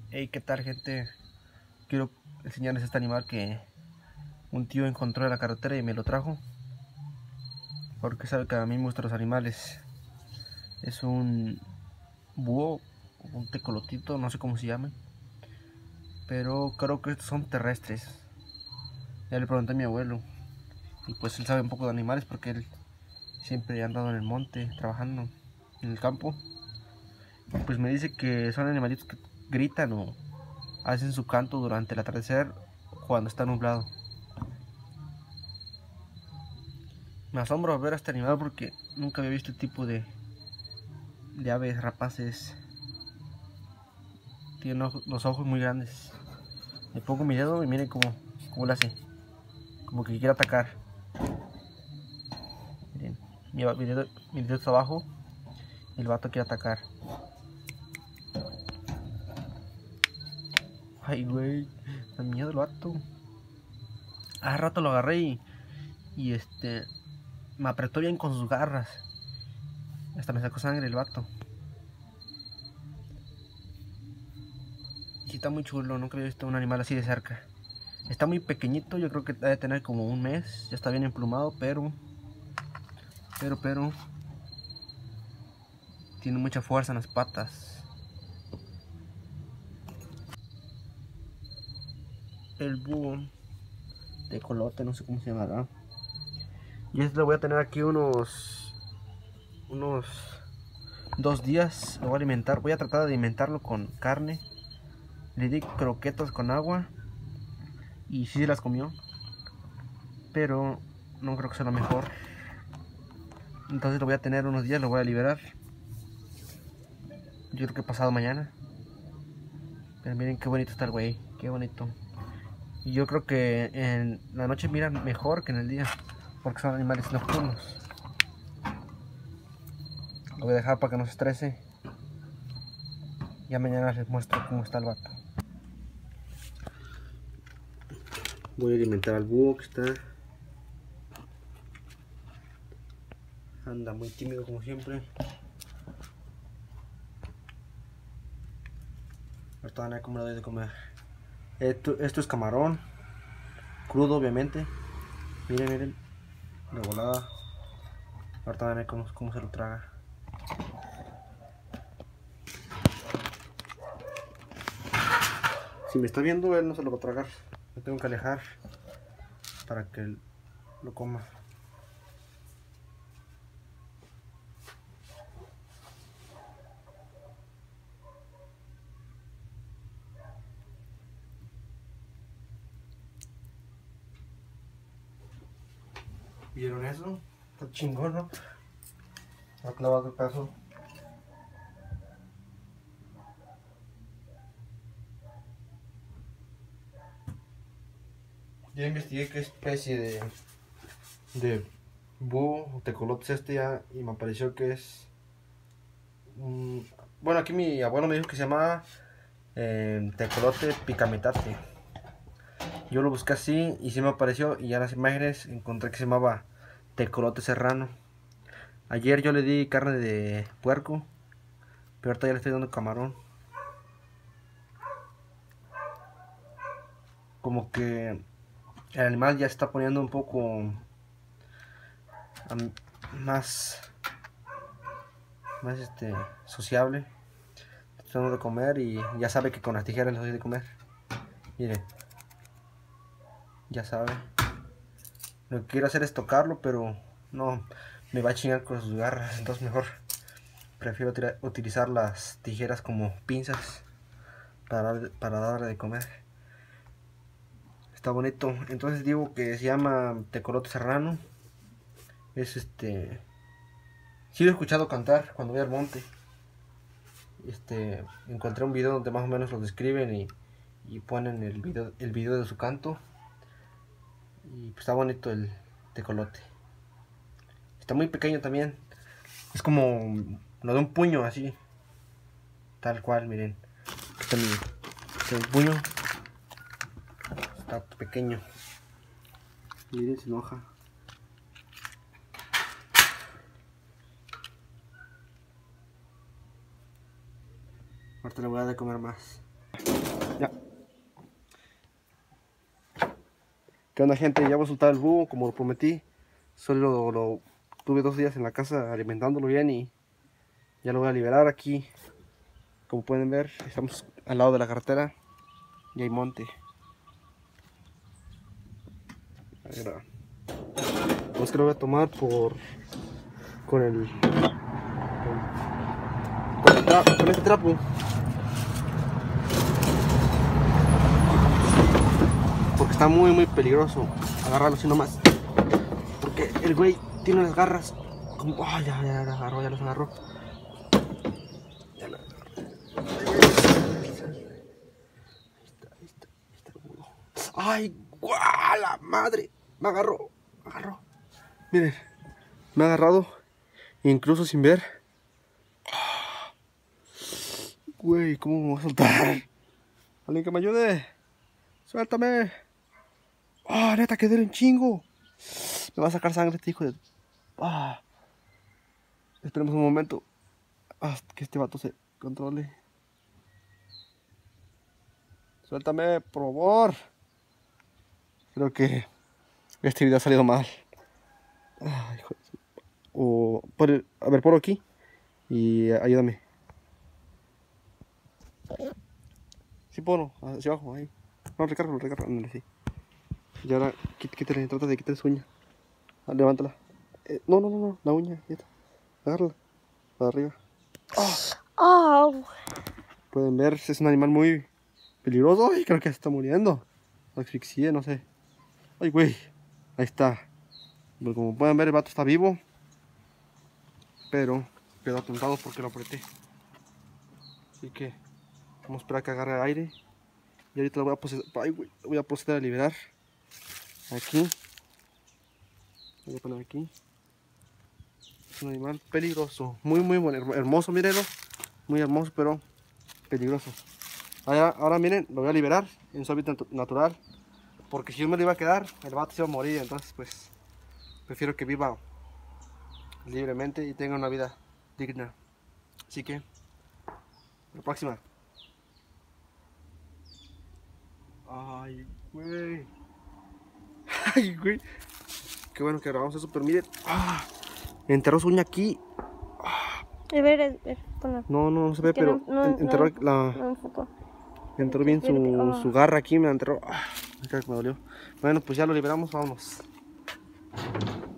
Hey, ¿qué tal, gente? Quiero enseñarles este animal que un tío encontró en la carretera y me lo trajo. Porque sabe que a mí me gustan los animales. Es un búho, un tecolotito, no sé cómo se llama. Pero creo que estos son terrestres. Ya le pregunté a mi abuelo. Y pues él sabe un poco de animales porque él siempre ha andado en el monte, trabajando en el campo. Pues me dice que son animalitos que gritan o hacen su canto durante el atardecer cuando está nublado. Me asombro ver a este animal porque nunca había visto este tipo de aves rapaces. Tiene los ojos muy grandes. Le pongo mi dedo y miren cómo lo hace. Como que quiere atacar. Miren, mi dedo está abajo y el vato quiere atacar. Ay, güey, da miedo el vato. Hace rato lo agarré y me apretó bien con sus garras. Hasta me sacó sangre el vato. Y sí está muy chulo, nunca había visto un animal así de cerca. Está muy pequeñito, yo creo que debe tener como un mes. Ya está bien emplumado, pero tiene mucha fuerza en las patas. El búho de colote, no sé cómo se llamará. Y este lo voy a tener aquí unos 2 días. Lo voy a alimentar. Voy a tratar de alimentarlo con carne. Le di croquetas con agua. Y sí se las comió. Pero no creo que sea lo mejor. Entonces lo voy a tener unos días. Lo voy a liberar. Yo creo que pasado mañana. Pero miren qué bonito está el güey. Qué bonito. Y yo creo que en la noche miran mejor que en el día. Porque son animales nocturnos. Lo voy a dejar para que no se estrese. Ya mañana les muestro cómo está el vato. Voy a alimentar al búho que anda muy tímido como siempre. Ahorita van a ver cómo le doy de comer. Esto es camarón. Crudo, obviamente. Miren, miren. De volada. Ahorita van a ver cómo se lo traga. Si me está viendo, él no se lo va a tragar. Lo tengo que alejar para que él lo coma. ¿Vieron eso? Está chingón, ¿no? Ha clavado el pedazo. Ya investigué qué especie de búho o tecolote es ya y me pareció que es bueno, aquí mi abuelo me dijo que se llama tecolote picametate. Yo lo busqué así y sí me apareció y ya en las imágenes encontré que se llamaba tecolote serrano. Ayer yo le di carne de puerco, pero ahorita ya le estoy dando camarón. Como que el animal ya está poniendo un poco más sociable. Estoy dando de comer y ya sabe que con las tijeras le doy de comer. Miren, ya sabe. Lo que quiero hacer es tocarlo, pero no, me va a chingar con sus garras. Entonces mejor prefiero utilizar las tijeras como pinzas para darle de comer. Está bonito. Entonces digo que se llama tecolote serrano. Es sí lo he escuchado cantar cuando voy al monte. Encontré un video donde más o menos lo describen y ponen el video de su canto. Y pues está bonito el tecolote. Está muy pequeño también. Es como lo de un puño así. Tal cual, miren. Aquí está el puño. Está pequeño. Miren, se enoja. Ahorita le voy a dar de comer más. Ya. ¿Qué onda, gente? Ya voy a soltar el búho como lo prometí. Solo lo tuve 2 días en la casa alimentándolo bien y ya lo voy a liberar aquí. Como pueden ver, estamos al lado de la carretera y hay monte. Pues que lo voy a tomar con con este trapo. Porque está muy peligroso agarrarlo así nomás. Porque el güey tiene unas garras como... Oh, ya los agarró, ya los agarró. Ya lo agarró. Ahí está el búho. ¡Ay, guau! ¡La madre! Me agarró. Miren, me ha agarrado. Incluso sin ver. Güey, ¿cómo me voy a soltar? Alguien que me ayude. Suéltame. Ah, neta, quedé en chingo. Me va a sacar sangre este hijo de... Ah. Esperemos un momento. Hasta que este vato se controle. Suéltame, por favor. Creo que este video ha salido mal. Ay, hijo de... A ver, por aquí. Y ayúdame. Sí, ponlo, hacia abajo, ahí. No, recarga, ándale, sí. Y ahora, quítale, trata de quitar su uña. Ah, levántala. No, la uña, ya está. Agárrala, para arriba. Oh. Pueden ver, es un animal muy peligroso. Ay, creo que se está muriendo. Lo asfixié, no sé. Ay, güey. Ahí está. Pero como pueden ver, el vato está vivo. Pero quedó atontado porque lo apreté. Así que vamos a esperar a que agarre aire. Y ahorita lo voy a proceder a liberar. Aquí. Voy a poner aquí. Es un animal peligroso. Muy bueno, hermoso, mírenlo. Muy hermoso, pero peligroso. Ahora miren, lo voy a liberar en su hábitat natural. Porque si yo me lo iba a quedar, el vato se iba a morir. Entonces, pues, prefiero que viva libremente y tenga una vida digna. Así que, la próxima. Ay, güey. Ay, güey. Qué bueno que grabamos eso, pero miren. Enterró su uña aquí. A ver, ponlo. No se ve, pero enterró entró bien su garra aquí, me enterró. Me dolió. Bueno, pues ya lo liberamos, vámonos.